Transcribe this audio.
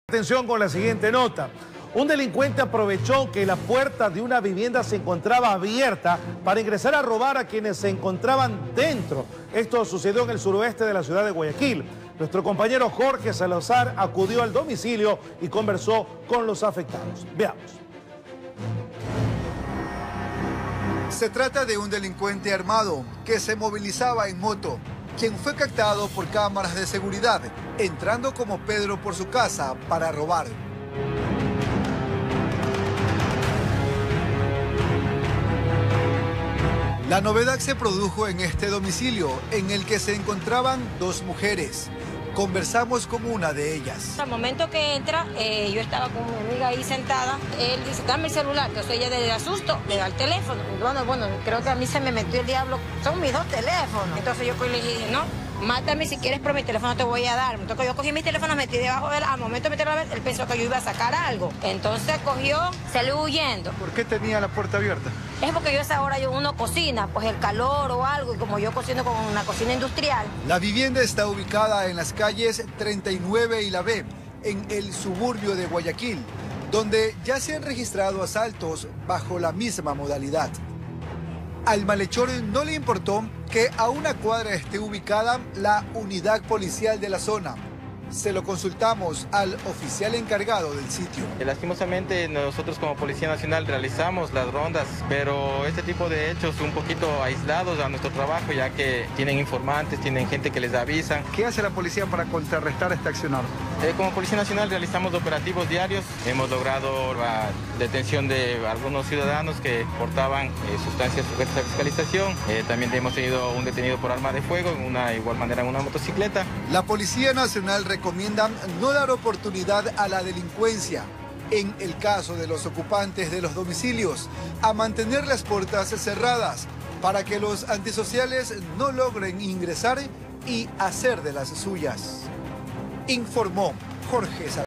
Atención con la siguiente nota. Un delincuente aprovechó que la puerta de una vivienda se encontraba abierta para ingresar a robar a quienes se encontraban dentro. Esto sucedió en el suroeste de la ciudad de Guayaquil. Nuestro compañero Jorge Salazar acudió al domicilio y conversó con los afectados. Veamos. Se trata de un delincuente armado que se movilizaba en moto, quien fue captado por cámaras de seguridad, entrando como Pedro por su casa para robar. La novedad se produjo en este domicilio, en el que se encontraban dos mujeres. Conversamos con una de ellas. Al momento que entra, yo estaba con mi amiga ahí sentada. Él dice, dame el celular. Entonces ella desde asusto le da el teléfono. Bueno, creo que a mí se me metió el diablo. Son mis dos teléfonos. Entonces yo le dije, no, mátame si quieres, pero mi teléfono te voy a dar. Entonces yo cogí mis teléfonos, metí debajo de él. Al momento de meterlo a ver, él pensó que yo iba a sacar algo. Entonces cogió, salió huyendo. ¿Por qué tenía la puerta abierta? Es porque yo a esa hora uno cocina, pues el calor o algo, y como yo cocino con una cocina industrial. La vivienda está ubicada en las calles 39 y La B, en el suburbio de Guayaquil, donde ya se han registrado asaltos bajo la misma modalidad. Al malhechor no le importó que a una cuadra esté ubicada la unidad policial de la zona. Se lo consultamos al oficial encargado del sitio. Lastimosamente nosotros como Policía Nacional realizamos las rondas, pero este tipo de hechos un poquito aislados a nuestro trabajo, ya que tienen informantes, tienen gente que les avisa. ¿Qué hace la policía para contrarrestar este accionar? Como Policía Nacional realizamos operativos diarios. Hemos logrado la detención de algunos ciudadanos que portaban sustancias sujetas a fiscalización. También hemos tenido un detenido por arma de fuego, igual manera en una motocicleta. La Policía Nacional recomienda no dar oportunidad a la delincuencia, en el caso de los ocupantes de los domicilios, a mantener las puertas cerradas para que los antisociales no logren ingresar y hacer de las suyas. Informó Jorge Salazar.